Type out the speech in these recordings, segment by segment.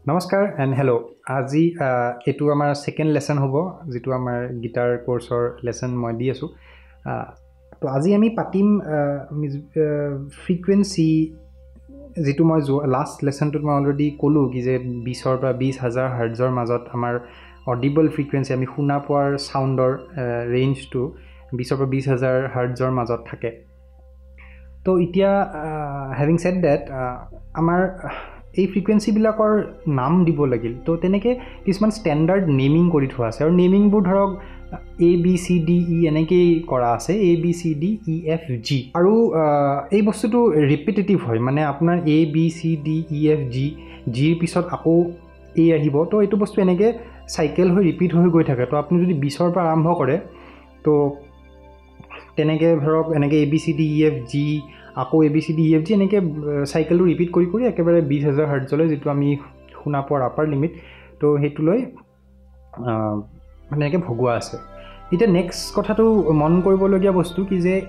নমস্কাৰ and hello' আজি এইটো আমাৰ সেকেন্ড লেসন হ'ব যেটো আমাৰ গিটাৰ কোৰ্সৰ লেসন মই দি আছো তো আজি আমি পাতিম ফ্ৰিকুৱেন্সি যেটো মই লাষ্ট লেসনটোত মই অলৰেডি ক'লো কি যে 20 ৰ পৰা 20000 হাৰ্টজৰ মাজত আমাৰ অডিবল ফ্ৰিকুৱেন্সি আমি শুনা পোৱাৰ সাউন্ডৰ ৰেঞ্জটো 20 ৰ পৰা 20000 হাৰ্টজৰ মাজত থাকে তো এতিয়া হেভিং সেড দ্যাট আমাৰ এই ফ্ৰিকুৱেন্সি বিলাকৰ নাম দিব লাগিল তো তেনেকে কিছুমান ষ্টেণ্ডাৰ্ড নেমিং কৰি থোৱা আছে আৰু নেমিংবোৰ ধৰক A B C D E এনেকৈ কৰা আছে A B C D E F G আৰু এই বস্তুটো ৰিপিটেটিভ হয় মানে আপোনাৰ A B C D E F G G ৰ পিছত আকৌ A আহিব তো এইটো বস্তু এনেকৈ সাইকেল হৈ ৰিপিট হৈ গৈ থাকে তো আপুনি যদি 20 ৰ পৰা আৰম্ভ কৰে তো তেনেকৈ ধৰক এনেকৈ A B C D E F G আকৌ A B C D E F G এনেকৈ সাইকেলটো ৰিপিট কৰি কৰি একেবাৰে 20000 হাৰ্টজলৈ যেটো আমি শুনা পোৱাৰ আপাৰ লিমিট তো হেতুলৈ মানে এনেকৈ ভগোৱা আছে এতিয়া নেক্সট কথাটো মন কৰিবলগীয়া বস্তু কি যে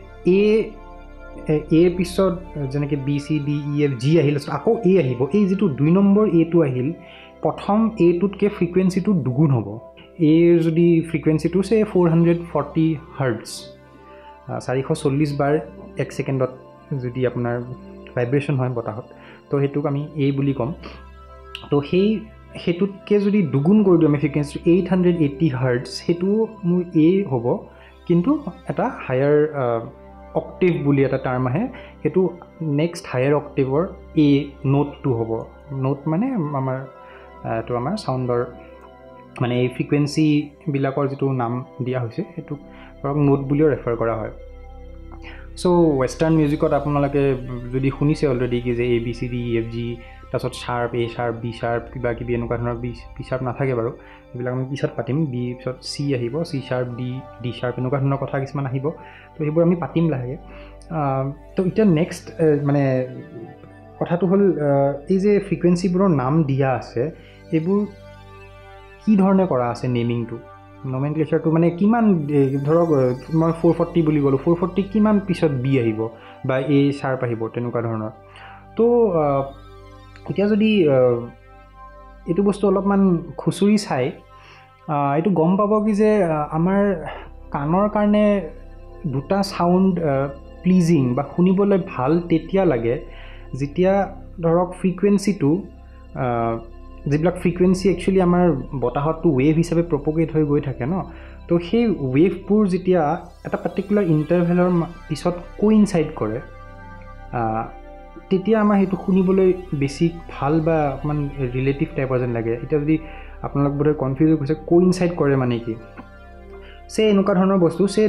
A পিছত যেনেকৈ B C D E F G আহিল আকৌ A আহিব এই যেটো 2 নম্বৰ A টো আহিল প্ৰথম A টোতকে ফ্ৰিকুৱেন্সিটো দুগুণ হ'ব A ৰ যদি ফ্ৰিকুৱেন্সিটো সে 440 হাৰ্টজ 440 বাৰ 1 সেকেন্ডত যদি আপোনাৰ ভাইব্ৰেশন হয় বতাহত তো হেতুক আমি A বুলি কম তো হেতুতকে যদি দুগুণ কৰি দিও আমি ফ্ৰিকুৱেন্সি 880 হাৰ্টজ হেতু মোৰ A হ'ব কিন্তু এটা হায়াৰ অক্টেভ বুলি এটা টাৰ্ম আহে হেতু নেক্সট হায়াৰ অক্টেভৰ A নোট টু হ'ব নোট মানে আমাৰ সাউন্ডৰ মানে এই ফ্ৰিকুৱেন্সি বিলাকৰ যেটো নাম দিয়া হৈছে হেতু ধৰক নোট বুলিও ৰেফাৰ কৰা হয় সো ওয়েস্টার্ন মিউজিকত আপোনালোকে যদি শুনিছে অলৰেডি কি যে A B C D E F G তাৰছত sharp A sharp B sharp কিবা কিবি এনেকুৱা ধৰণৰ B শাৰ্প নাথাকে বাৰু এইবিলাক আমি পিছত পাতিম B পিছত C আহিব C শাৰ্প D শাৰ্প এনেকুৱা ধৰণৰ কথা কিছুমান আহিব তো এইবোৰ আমি পাতিম লাহে তো এতিয়া নেক্সট মানে কথাটো হ'ল এই যে ফ্ৰিকুৱেন্সিবোৰৰ নাম দিয়া আছে এইবোৰ কি ধৰণে কৰা আছে নেমিংটো নমেনক্লেচাৰটো মানে কিমান ধৰক মই 440 বুলি গলো 440 কিমান পিছত B আহিব বা A শাৰ্প আহিব তেনেকুৱা ধৰণৰ তো এতিয়া যদি এইটো বস্তু অলপমান খুচুৰি চাই এইটো গম পাব কি যে আমাৰ কাণৰ কাৰণে দুটা সাউন্ড প্লিজিং বা শুনিবলৈ ভাল তেতিয়া লাগে যেতিয়া ধৰক ফ্ৰিকুৱেন্সিটো যিবিলাক ফ্ৰিকুৱেন্সি একচুয়ালি আমাৰ বতাহতটো ওয়েভ হিচাপে প্ৰপগেট হৈ গৈ থাকে ন তো সেই ওয়েভবোৰ যেতিয়া এটা পাৰ্টিকুলাৰ ইন্টাৰভেলৰ পিছত কোইনসাইড কৰে তেতিয়া আমাৰ হেতু শুনিবলৈ বেছি ভাল বা অকমান ৰিলেটিভ টাইপৰ যেন লাগে এতিয়া যদি আপোনালোক বোৰে কনফিউজ হৈছে কোইনসাইড কৰে মানে কি সে এনেকুৱা ধৰণৰ বস্তু সে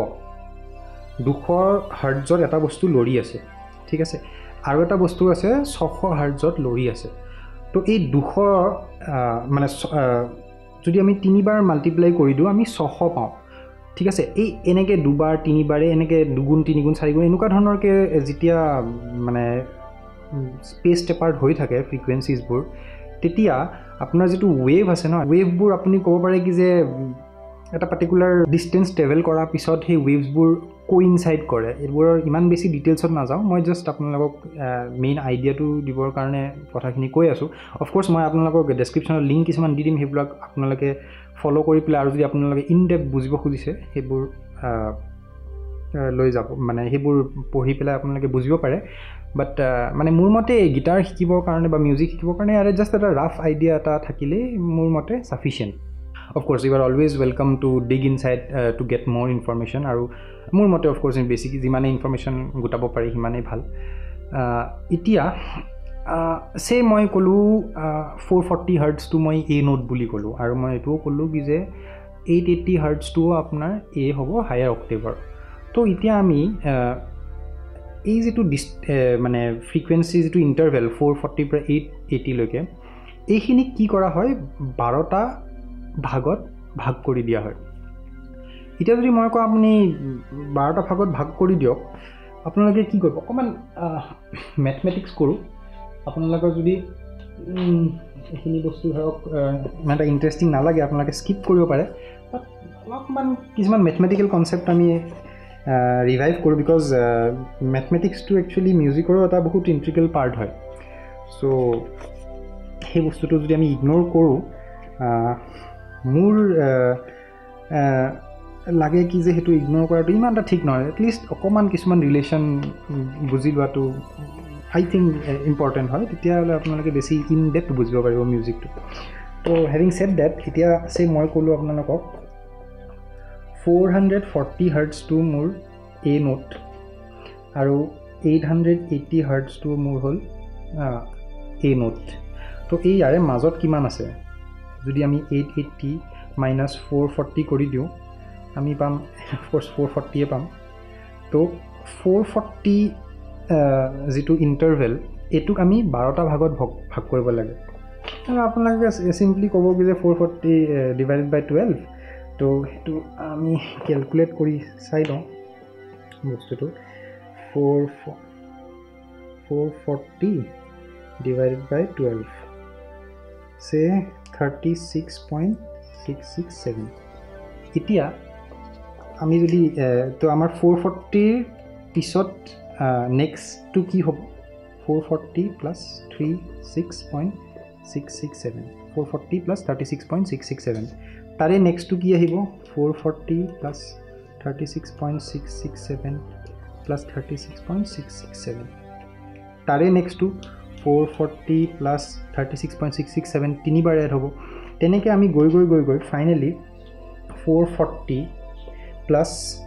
200 হাৰ্টজত এটা বস্তু লৰি আছে ঠিক আছে আৰু এটা বস্তু আছে 600 হাৰ্টজত লৰি আছে তো এই 200 মানে যদি আমি 3 বাৰ মাল্টিপ্লাই কৰি দিও আমি 600 পাওঁ ঠিক আছে এই এনেকে দুবাৰ তিনিবাৰে এনেকে দুগুণ তিনিগুণ চাৰিগুণ এনেকুৱা ধৰণৰকে যেতিয়া মানে স্পেস টেপাৰ্ড হৈ থাকে ফ্ৰিকুৱেন্সিজবোৰ তেতিয়া আপোনাৰ যেটো ওয়েভ আছে ন ওয়েভবোৰ আপুনি ক'ব পাৰে কি যে এটা পাৰ্টিকুলাৰ ডিসটেন্স ট্ৰেভেল কৰাৰ পিছত সেই ওয়েভছবোৰ কোইনসাইড কৰে এইবোৰৰ ইমান বেছি ডিটেইলছত নাযাওঁ মই জাস্ট আপোনালোকক মেইন আইডিয়াটো দিবৰ কাৰণে কথাখিনি কৈ আছো অফ কোৰ্স মই আপোনালোকক ডেসক্ৰিপচনত লিংক কিছুমান দি দিম হেবিলাক আপোনালোকে ফলো কৰি প্লে আৰু যদি আপোনালোকে ইন ডেপথ বুজিব খুজিছে হেবোৰ লৈ যাব মানে হেবোৰ পঢ়ি পেলাই আপোনালোকে বুজিব পাৰে বাট মানে মোৰ মতে গিটাৰ শিকিবৰ কাৰণে বা মিউজিক শিকিবৰ কাৰণে আৰু জাস্ট এটা ৰাফ আইডিয়া এটা থাকিলে মোৰ মতে sufficient Of course, you are always welcome to dig inside to get more information. Aru more mote of course in basic jimane information gutabo pari himane bhal. Itia say moi kolu 440 hertz to moi A note buli kolu. Aru moi etu kolu ki je 880 hertz to apnar A hobo higher octave. To itia ami এই যেটো মানে frequency যেটো interval 440 পৰা 880 লৈকে এইখিনি কি কৰা হয় 12টা ভাগত ভাগ কৰি দিয়া হয় এতিয়া যদি মই কওঁ আপুনি 12টা ভাগত ভাগ কৰি দিয়ক আপোনালোকে কি কৰিব অকমান ম্যাথমেটিক্স কৰো আপোনালোকৰ যদি এইখিনি বস্তু ধৰক মানে ইন্টাৰেষ্টিং নালাগে আপোনালোকে স্কিপ কৰিব পাৰে বাট অলপমান কিছুমান ম্যাথমেটিক্যাল কনসেপ্ট আমি ৰিভাইভ কৰো বিকজ ম্যাথমেটিক্স টু একচুয়ালি মিউজিকৰ এটা বহুত ইন্টিগ্ৰেল পাৰ্ট হয় সো সেই বস্তুটো যদি আমি ইগনোৰ কৰোঁ মোৰ লাগে কি যে সেইটো ইগনোৰ কৰাটো ইমান এটা ঠিক নহয় এটলিষ্ট অকণমান কিছুমান ৰিলেশ্যন বুজি লোৱাটো আই থিংক ইম্পৰ্টেণ্ট হয় তেতিয়াহ'লে আপোনালোকে বেছি ইন ডেপ্থ বুজিব পাৰিব মিউজিকটো তো হেভিং ছেড ডেট এতিয়া মই ক'লোঁ আপোনালোকক 440 হাৰ্টছটো মোৰ এ নোট আৰু 880 হাৰ্টছটো মোৰ হ'ল এ নোট তো এই ইয়াৰে মাজত কিমান আছে যদি আমি 880 মাইনাছ 440 কৰি দিওঁ আমি পাম 440 পাম তো 440 যিটো ইণ্টাৰভেল এইটোক আমি 12টা ভাগত ভাগ কৰিব লাগে আৰু আপোনালোকে চিম্পলি ক'ব কি যে 440 ডিভাইডেড বাই 12 তো সেইটো আমি কেলকুলেট কৰি চাই লওঁ বস্তুটো 440 ডিভাইডেড বাই 12 সে 36.667 এতিয়া আমি যদি তো আমাৰ 440 পিছত নেক্সটটো কি হ'ব 440 প্লাছ 36.667 440 প্লাছ 36.667 তাৰে নেক্সটটো কি আহিব 440 প্লাছ 36.667 প্লাছ 36.667 তাৰে নেক্সটটো 440 প্লাছ 36.667 তিনিবাৰ এড হ'ব তেনেকৈ আমি গৈ ফাইনেলি 440 প্লাছ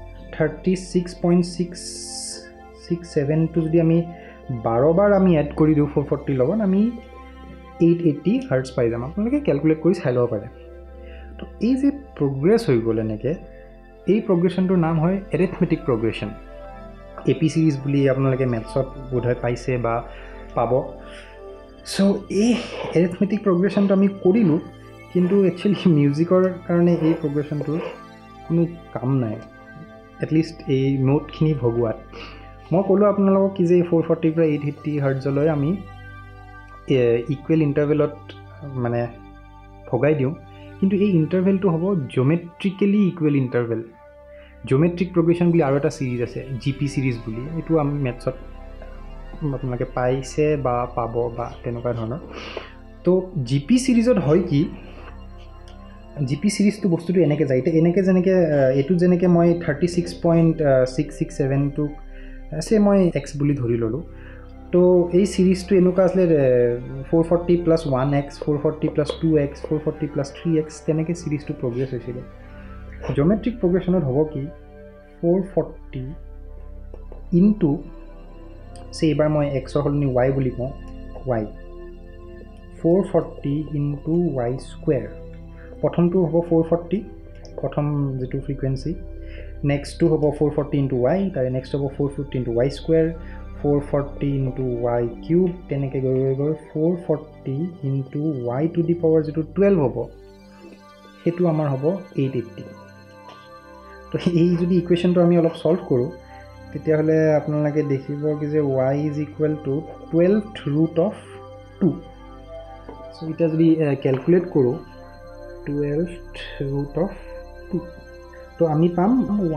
36.667টো যদি আমি 12 বাৰ আমি এড কৰি দিওঁ 440 লগত আমি 880 হাৰ্টছ পাই যাম আপোনালোকে কেলকুলেট কৰি চাই ল'ব পাৰে তো এই যে প্ৰগ্ৰেছ হৈ গ'ল এনেকৈ এই প্ৰগ্ৰেশ্যনটোৰ নাম হয় এৰিথমেটিক প্ৰগ্ৰেশ্যন এপি চিৰিজ বুলি আপোনালোকে মেথছত বোধহয় পাইছে বা পাব চ' এই এৰিথমেটিক প্ৰগ্ৰেশ্যনটো আমি কৰিলোঁ কিন্তু একচুৱেলি মিউজিকৰ কাৰণে এই প্ৰগ্ৰেশ্যনটোৰ কোনো কাম নাই এটলিষ্ট এই নোটখিনি ভগোৱাত মই ক'লোঁ আপোনালোকক কি যে 440 পৰা 880 হাৰ্টজলৈ আমি ইকুৱেল ইণ্টাৰভেলত মানে ভগাই দিওঁ কিন্তু এই ইণ্টাৰভেলটো হ'ব geometrically equal interval geometric progression বুলি আৰু এটা চিৰিজ আছে জিপি চিৰিজ বুলি এইটো আমি মেথছত আপোনালোকে পাইছে বা পাব বা তেনেকুৱা ধৰণৰ তো জিপি চিৰিজত হয় কি জিপি চিৰিজটো বস্তুটো এনেকৈ যায় এতিয়া এনেকৈ যেনেকৈ এইটোত যেনেকৈ মই 36.667টোক মই এক্স বুলি ধৰি ল'লোঁ তো এই চিৰিজটো এনেকুৱা আছিলে 440 plus 1x 440 plus 2x 440 plus 3x তেনেকৈ চিৰিজটো প্ৰগ্ৰেছ হৈছিলে জিঅ'মেট্ৰিক প্ৰগ্ৰেশ্যনত হ'ব কি 440 ইনটু এইবাৰ মই এক্সৰ সলনি y বুলি কওঁ y 440 ইনটু y স্কুৱেৰ প্ৰথমটো হ'ব 440 প্ৰথম যিটো ফ্ৰিকুৱেঞ্চি নেক্সটটো হ'ব 440 ইনটু y তাৰে নেক্সট হ'ব 450 into y square 440 into y cube তেনেকৈ গৈ 440 into y to the power যিটো 12 হ'ব সেইটো আমাৰ হ'ব 880 তো এই যদি ইকুৱেশ্যনটো আমি অলপ সলভ কৰোঁ তেতিয়াহ'লে আপোনালোকে দেখিব কি যে y is equal to 12th root of 2 so' এতিয়া যদি কেলকুলেট কৰোঁ 12th ৰুট অফ 2 তো আমি পাম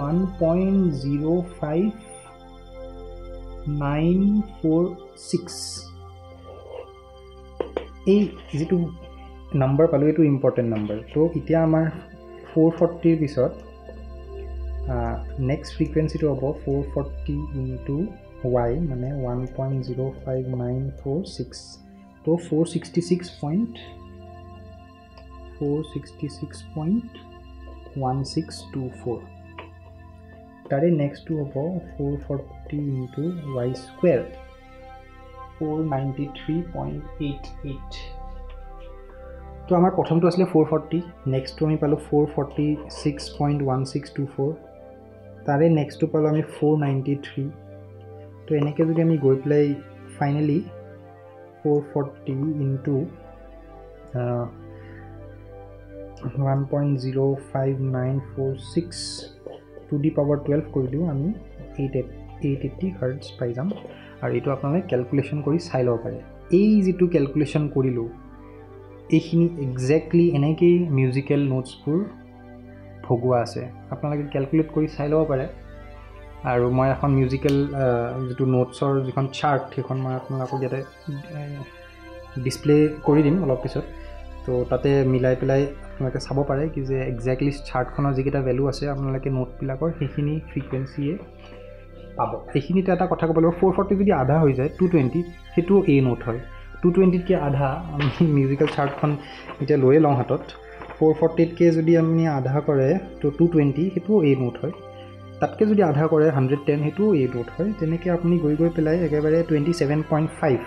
1.05946 এই যিটো নাম্বাৰ পালোঁ এইটো ইম্পৰ্টেণ্ট নাম্বাৰ তো এতিয়া আমাৰ 440ৰ পিছত নেক্সট ফ্ৰিকুৱেঞ্চিটো হ'ব 440 ইনটু y মানে 1.05946 তো 466.1624 তাৰে নেক্সটটো হ'ব 440 ইনটু y স্কুৱেৰ 493.88 তো আমাৰ প্ৰথমটো আছিলে 440 নেক্সটটো আমি পালোঁ 446.1624 তাৰে নেক্সটটো পালোঁ আমি 493 তো এনেকৈ যদি আমি গৈ পেলাই finally 440 into 1.05946 to the power 12 কৰি দিওঁ আমি 880 হাৰ্টছ পাই যাম আৰু এইটো আপোনালোকে কেলকুলেশ্যন কৰি চাই ল'ব পাৰে এই যিটো কেলকুলেশ্যন কৰিলোঁ এইখিনি একজেক্টলি এনেকেই মিউজিকেল নোটছবোৰ ভগোৱা আছে আপোনালোকে কেলকুলেট কৰি চাই ল'ব পাৰে আৰু মই এখন মিউজিকেল যিটো নোটছৰ যিখন চাৰ্ট সেইখন মই আপোনালোকক ইয়াতে ডিসপ্লে কৰি দিম অলপ পিছত তো তাতে মিলাই পেলাই আপোনালোকে চাব পাৰে কি যে এক্স্যাক্টলি চাৰ্টখনৰ যিকেইটা ভ্যালু আছে আপোনালোকে নোটবিলাকৰ সেইখিনি ফ্ৰিকুৱেন্সিয়ে পাব এইখিনিতে এটা কথা ক'ব লাগিব 440 যদি আধা হৈ যায় 220 সেইটো এ নোট হয় 220 কে আধা আমি মিউজিক্যাল চাৰ্টখন এতিয়া লৈয়ে লওঁ হাতত 440 কে যদি আমি আধা কৰে তো 220 সেইটো এ নোট হয় তাতকে যদি আধা কৰে 110 সেইটো এ নোট হয় তেনেকৈ আপুনি গৈ পেলাই একেবাৰে 27.5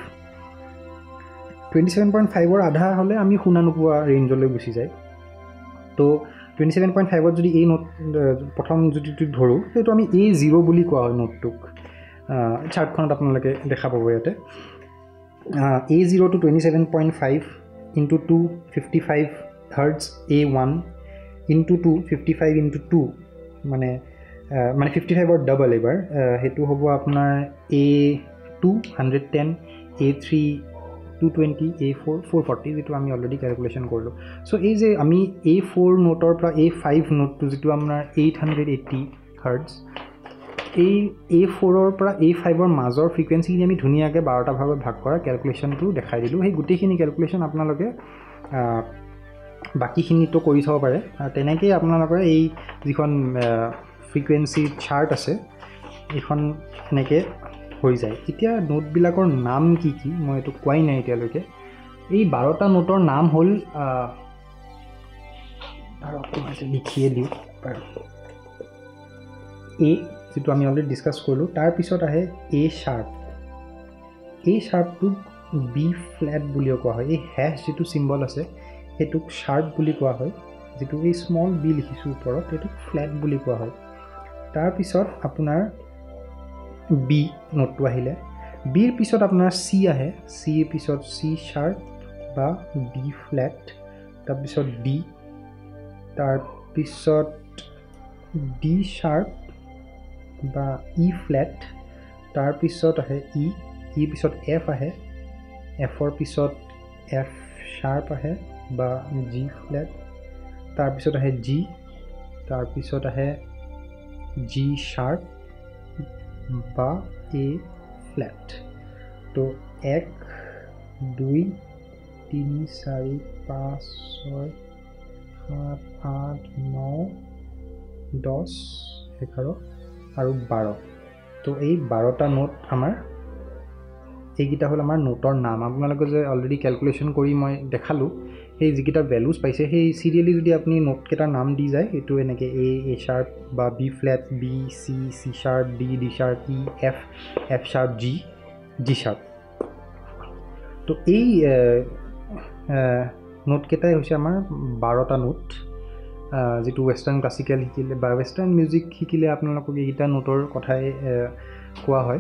27.5 ৰ আধা হলে আমি শুনা নোপোৱা ৰেঞ্জলৈ গুচি যায় তো 27.5 ত যদি এই নোট প্ৰথম যদি ধৰো সেইটো আমি A0 বুলি কোৱা হয় নোটটোক চাৰ্টখনত আপোনালোকে দেখা পাব ইয়াতে A0 to 27.5 into 2 55 hertz A1 into 2 55 into 2 মানে 55 ৰ ডাবল এবাৰ হেতু হ'ব আপোনাৰ A2 110 A3 220 A4 440 যেটো আমি অলৰেডি ক্যালকুলেশন কৰিলো সো এই যে আমি A4 নোটৰ পৰা A5 নোটটো যেটো আমাৰ 880 হাৰ্টজ এই A4 ৰ পৰা A5 ৰ মাজৰ ফ্ৰিকুৱেন্সি আমি ধুনিয়াকে 12টা ভাগত ভাগ কৰা ক্যালকুলেশনটো দেখাই দিলো সেই গুটেখিনি ক্যালকুলেশন আপোনালোকে বাকিখিনিটো কৰি চাব পাৰে তেনেকৈ আপোনালোকৰ এই যিখন ফ্ৰিকুৱেন্সি চাৰ্ট আছে এখন এনেকৈ হৈ যায় এতিয়া নোটবিলাকৰ নাম কি কি মই এটো কোৱাই নাই এতিয়ালৈকে এই 12টা নোটৰ নাম হ'ল আৰু আপোনাক লিখিয়ে দিও এ যেটো আমি অলৰেডি ডিসকাস কৰিলো তাৰ পিছত আহে এ শাৰ্পটো বি ফ্ল্যাট বুলি কোৱা হয় এই হ্যাশ যেটো সিম্বল আছে হেতুক শাৰ্প বুলি কোৱা হয় যেটো এই স্মল বি লিখিছো ওপৰত হেতুক ফ্ল্যাট বুলি কোৱা হয় তাৰ পিছত আপোনাৰ বি নোটটো আহিলে বিৰ পিছত আপোনাৰ সি আহে সি ৰ পিছত সি শাৰ্প বা বি ফ্ল্যাট তাৰ পিছত ডি তাৰ পিছত ডি শাৰ্প বা ই ফ্ল্যাট তাৰ পিছত আহে ই পিছত এফ আহে এফৰ পিছত এফ শাৰ্প আহে বা জি ফ্ল্যাট তাৰ পিছত আহে জি তাৰ পিছত আহে জি শাৰ্প বা এ ফ্ল্যাট তো 1 2 3 4 5 6 7 8 9 10 11 আৰু 12 তো এই 12টা নোট আমাৰ এইকিটা হল আমাৰ নোটৰ নাম আপোনালোকে যে অলৰেডি ক্যালকুলেশন কৰি মই দেখালো এই যিকিটা ভ্যালুজ পাইছে সেই সিৰিয়ালি যদি আপুনি নোট কেটাৰ নাম দি যায় এটো এনেকে এ শাৰ্প বা B flat B C sharp D sharp E F sharp G sharp তো এই নোট কেটাই হৈছে আমাৰ 12টা নোট যেটো ওয়েস্টার্ন ক্লাসিক্যাল শিকিলে বা ওয়েস্টার্ন মিউজিক শিকিলে আপোনালোকক এইটা নোটৰ কথাই কোৱা হয়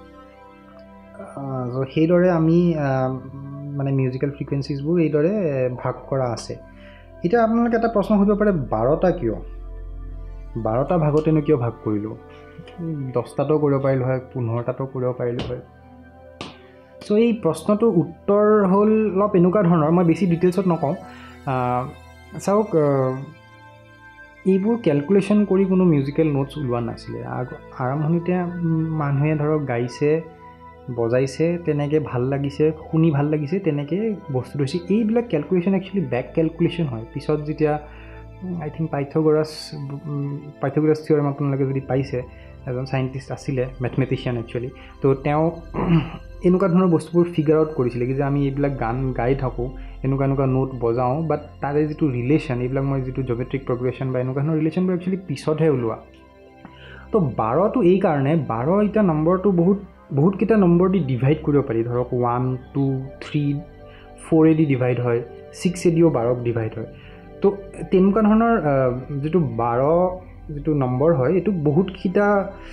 সো সেইদৰে আমি মানে মিউজিক্যাল ফ্ৰিকুৱেন্সিজবোৰ এইদৰে ভাগ কৰা আছে এটা আপোনালোকে এটা প্ৰশ্ন কৰিব পাৰে 12টা কিয় 12টা ভাগতেনো কিয় ভাগ কৰিলো 10টাটো কৰিব পাৰিলো হয় 15টাটো কৰিব পাৰিলো হয় সো এই প্ৰশ্নটোৰ উত্তৰ হ'ল অলপ এনেকুৱা ধৰণৰ মই বেছি ডিটেইলছত নকওঁ চাওক এইবোৰ ক্যালকুলেশন কৰি কোনো মিউজিক্যাল নোটস উলোৱা নাছিলে আৰম্ভণিতে মানুহে ধৰক গাইছে বজাইছে তেনেকৈ ভাল লাগিছে শুনি ভাল লাগিছে তেনেকৈ বস্তু হৈছে এইবিলাক ক্যালকুলেশন একচুয়ালি ব্যাক ক্যালকুলেশন হয় পিছত যেতিয়া আই থিংক পাইথাগোৰাছ থিওৰেম আপোনালোকে যদি পাইছে এজন সাইন্টিষ্ট আছিলে ম্যাথমেটিশিয়ান একচুয়ালি তো তেওঁ এনেকুৱা ধৰণৰ বস্তুবোৰ ফিগাৰ আউট কৰিছিলে যে আমি এইবিলাক গান গাই থাকো এনেকুৱা নোট বজাও বাট তাৰে যেটো ৰিলেশন এইবিলাক মই যেটো জিওমেট্ৰিক প্ৰগ্ৰেশন বা এনেকুৱা ধৰণৰ ৰিলেশনবোৰ একচুয়ালি পিছতহে ওলোৱা তো 12 টো এই কাৰণে 12 এটা নম্বৰটো বহুত কিটা নম্বৰ দি ডিভাইড কৰিব পাৰি ধৰক 1 2 3 4 এদি ডিভাইড হয় 6 এদিও 12 ডিভাইড হয় তো তেনেকুৱা ধৰণৰ যেটো 12 যেটো নম্বৰ হয় এটো বহুত কিটা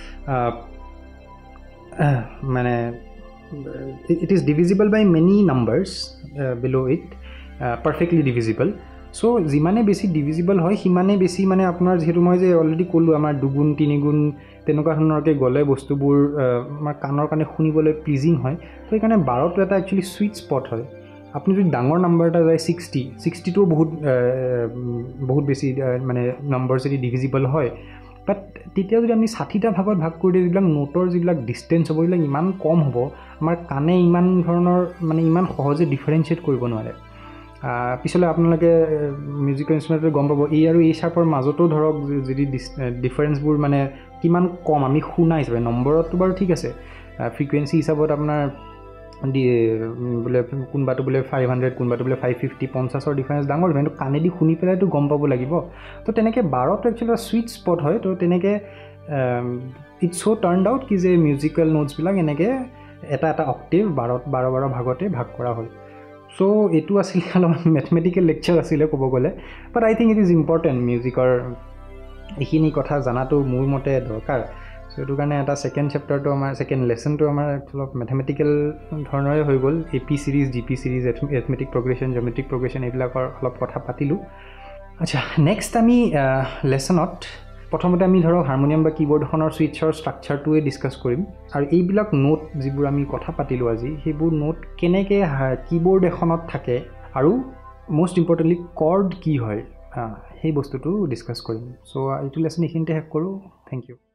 মানে it is divisible by many numbers below it perfectly divisible so যিমানে বেছি divisible হয় সিমানে বেছি মানে আপোনাৰ যেহেতু মই যে অলৰেডি ক'লো আমাৰ দুগুণ তিনিগুণ তেনেকুৱা ধৰণৰকে গলে বস্তুবোৰ আমাৰ কানৰ কাৰণে শুনিবলৈ প্লিজিং হয় তো এইকাৰণে 12 টো এটা একচুয়ালি সুইট স্পট হয় আপনি যদি ডাঙৰ নাম্বার এটা যায় 60 টো বহুত বেছি মানে নাম্বাৰ যদি ডিভিজিবল হয় বাট তেতিয়া যদি আমি 60টা ভাগত ভাগ কৰি দিওঁ যিবিলাক নোটৰ যিবিলাক ডিষ্টেঞ্চ হ'ব এইবিলাক ইমান কম হ'ব আমাৰ কাণে ইমান ধৰণৰ মানে ইমান সহজে ডিফাৰেঞ্চিয়েট কৰিব নোৱাৰে পিছলৈ আপোনালোকে মিউজিকেল ইনষ্ট্ৰুমেণ্টত গম পাব এই আৰু এই শ্বাৰ্পৰ মাজতো ধৰক যদি ডিফাৰেঞ্চবোৰ মানে কিমান কম আমি শুনা হিচাপে নম্বৰতটো বাৰু ঠিক আছে ফ্ৰিকুৱেঞ্চি হিচাপত আপোনাৰ বোলে কোনোবাটো বোলে 500 কোনোবাটো বোলে 550 50ৰ ডিফাৰেঞ্চ ডাঙৰ কিন্তু কাণেদি শুনি পেলাইতো গম পাব লাগিব তো তেনেকৈ 12টো একচুৱেলি ছুইট স্পট হয় তো তেনেকৈ ইটছ চ' টাৰ্ণড আউট কি যে মিউজিকেল নোটছবিলাক এনেকৈ এটা অক্টেভ 12 ভাগতে ভাগ কৰা হয় চ' এইটো আছিলে অলপমান মেথমেটিকেল লেকচাৰ আছিলে ক'ব গ'লে but I think it is important মিউজিকৰ এইখিনি কথা জনাটো মোৰ মতে দৰকাৰ চ' এইটো কাৰণে এটা ছেকেণ্ড চেপ্টাৰটো আমাৰ ছেকেণ্ড লেচনটো আমাৰ অলপ মেথমেটিকেল ধৰণৰে হৈ গ'ল AP series DP series arithmetic progression geometric progression এইবিলাকৰ অলপ কথা পাতিলোঁ আচ্ছা নেক্সট আমি লেচনত প্ৰথমতে আমি ধৰক হাৰমনিয়াম বা কিবৰ্ডখনৰ ছুইটছৰ ষ্ট্ৰাকচাৰটোৱে ডিছকাছ কৰিম আৰু এইবিলাক নোট যিবোৰ আমি কথা পাতিলোঁ আজি সেইবোৰ নোট কেনেকৈ কিবৰ্ড এখনত থাকে আৰু মষ্ট ইম্পৰ্টেণ্টলি কৰ্ড কি হয় সেই বস্তুটো ডিছকাছ কৰিম চ' এইটো লেচন এইখিনিতে শেষ কৰোঁ থেংক ইউ